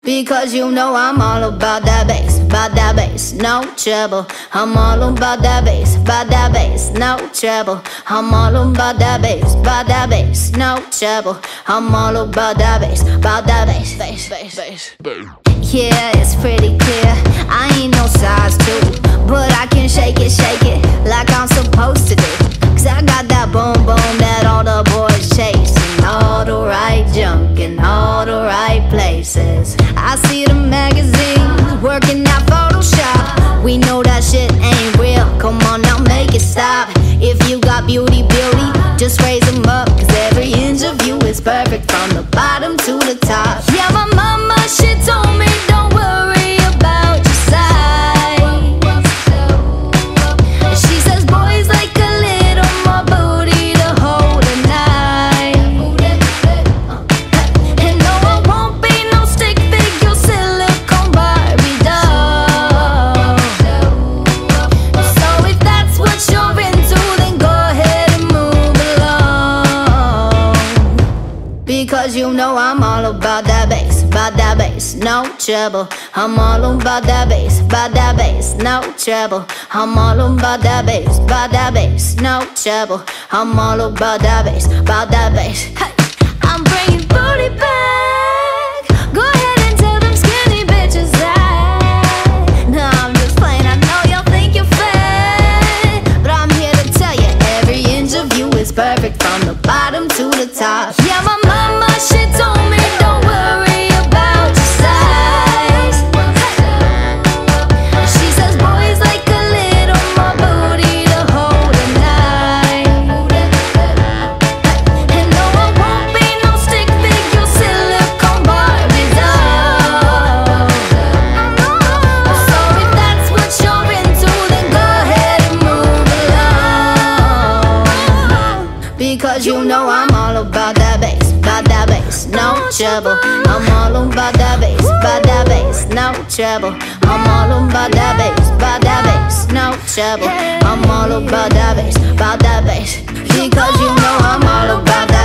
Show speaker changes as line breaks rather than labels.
Because you know I'm all about that bass, no trouble. I'm all about that bass, no trouble. I'm all about that bass, no trouble. I'm all about that bass, bass. Yeah, it's pretty clear, I ain't no size 2, but I can shake it like I'm supposed to do. Cause I got that boom boom that all the boys chase, and all the right junk in all the right places. I see the magazines working out Photoshop. We know that shit ain't real, come on now make it stop. If you got beauty, just raise them up. Cause every inch of you is perfect from the bottom to the top. Yeah, my mama, she told me don't worry about your size. She says boys like a little more booty to hold a knife. And no, I won't be no stick figure silicone Barbie doll. So if that's what you're into, then go ahead and move along. Because you know I'm all about that bass, no trouble. I'm all about that bass, no trouble. I'm all about that bass, no trouble. I'm all about that bass. Hey, I'm bringing booty back. Go ahead and tell them skinny bitches that. No, I'm just playing, I know y'all think you're fat, but I'm here to tell you every inch of you is perfect from the bottom to the top. Yeah, my mama, she told me don't worry about your size. She says boys like a little more booty to hold a knife. And no, I won't be no stick figure silicone Barbie doll. So if that's what you're into, then go ahead and move along. Because you know I'm all about that bass, no trouble. I'm all about that bass, no trouble. I'm all about that bass, no trouble. I'm all about that bass, because you know I'm all about that.